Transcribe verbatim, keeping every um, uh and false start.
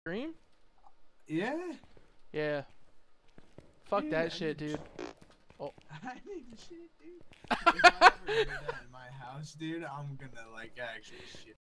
Scream? Yeah. Yeah. Fuck Dude, that I shit, need- dude. Oh. I need shit, dude. If I ever do that in my house, dude, I'm gonna like actually shit.